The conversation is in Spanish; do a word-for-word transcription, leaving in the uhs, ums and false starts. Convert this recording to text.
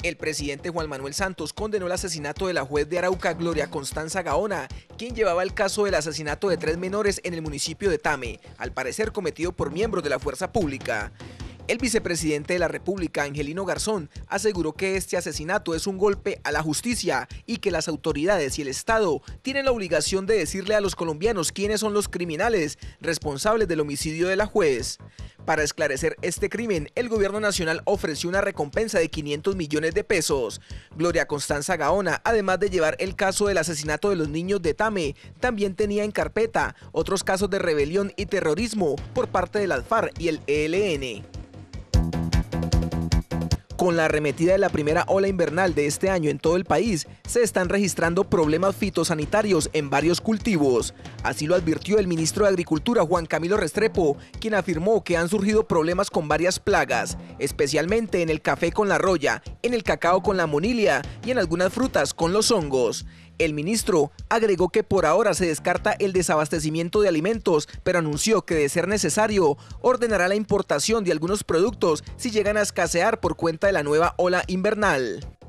El presidente Juan Manuel Santos condenó el asesinato de la juez de Arauca, Gloria Constanza Gaona, quien llevaba el caso del asesinato de tres menores en el municipio de Tame, al parecer cometido por miembros de la fuerza pública. El vicepresidente de la República, Angelino Garzón, aseguró que este asesinato es un golpe a la justicia y que las autoridades y el Estado tienen la obligación de decirle a los colombianos quiénes son los criminales responsables del homicidio de la juez. Para esclarecer este crimen, el gobierno nacional ofreció una recompensa de quinientos millones de pesos. Gloria Constanza Gaona, además de llevar el caso del asesinato de los niños de Tame, también tenía en carpeta otros casos de rebelión y terrorismo por parte de las FARC y el E L N. Con la arremetida de la primera ola invernal de este año en todo el país, se están registrando problemas fitosanitarios en varios cultivos. Así lo advirtió el ministro de Agricultura, Juan Camilo Restrepo, quien afirmó que han surgido problemas con varias plagas, especialmente en el café con la roya, en el cacao con la monilia y en algunas frutas con los hongos. El ministro agregó que por ahora se descarta el desabastecimiento de alimentos, pero anunció que de ser necesario, ordenará la importación de algunos productos si llegan a escasear por cuenta de la nueva ola invernal.